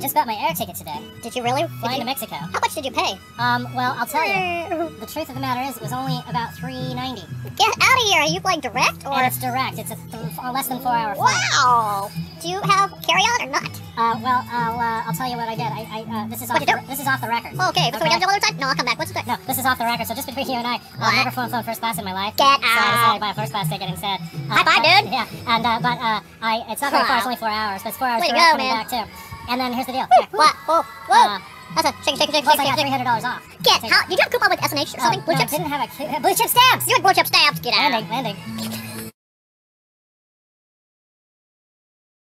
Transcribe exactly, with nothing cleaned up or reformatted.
just bought my air ticket today. Did you really? Flying Did you... to Mexico. How much did you pay? Um, well, I'll tell you. The truth of the matter is, it was only about three ninety. Get out of here! Are you flying direct or? And it's direct. It's a th less than four hour flight. Wow! Do you have carry-on or not? Uh, well, I'll uh, I'll tell you what I did. I, I uh, this is off. What'd you The, do? this is off the record. Oh, okay, but so okay. we have to go to the other side? No, I'll come back. What's the No, this is off the record. So just between you and I, What? I've never flown, flown first class in my life. Get so I out. decided to buy a first class ticket instead. Uh, High five, uh, dude. Yeah, and uh, but uh, I it's not very far. It's Wow. only four hours, but it's four hours Way to direct go, coming man. back too. And then here's the deal. Woo, Here. what? Whoa, whoa! Uh, That's a shake, shake, shake, Plus, shake, I got shake, three hundred dollars off. Get Take out! it. Did you have a coupon with S and H or something? Uh, Blue no, chips? didn't have a cu- blue chip stamps. You had blue chip stamps. Get out! Landing, landing.